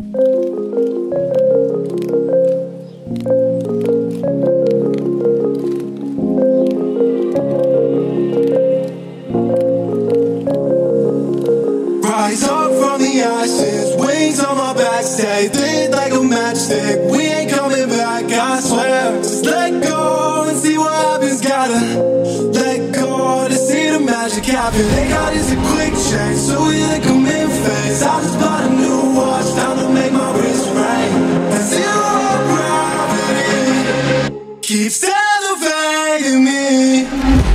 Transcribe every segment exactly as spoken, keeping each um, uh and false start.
Rise up from the ashes, wings on my back, stay lit like a matchstick. We ain't coming back, I swear. Just let go and see what happens. Gotta let go to see the magic happen. They got us a quick change, so we let come in phase. I just bought a new watch, time to make my wrist ring. And zero gravity keeps elevating me.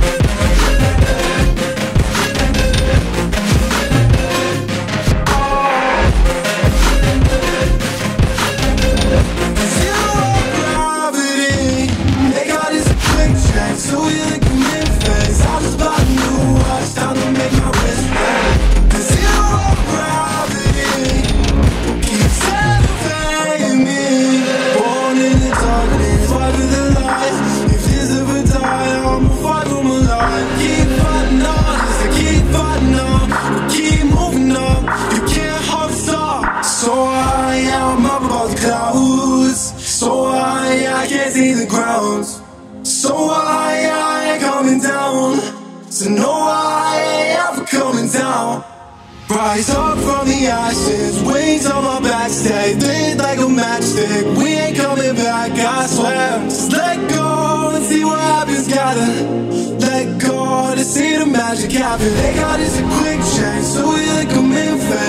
So we like a mid-phase. I just bought a new watch, time to make my wrist ring. And zero gravity keeps elevating me. Born in the darkness, fight with the light. If this ever die, I'ma fight for my life. Keep fighting on, just to keep fighting on. We keep moving up, you can't hold us up. So high, I'm up above the clouds. So high, I can't see the ground. So I, I ain't coming down. So no, I ain't ever coming down. Rise up from the ashes, wings on my back, stay lit like a matchstick. We ain't coming back, I swear. Just let go and see what happens. Gotta let go to see the magic happen. They got us a quick change, so we like a in phase.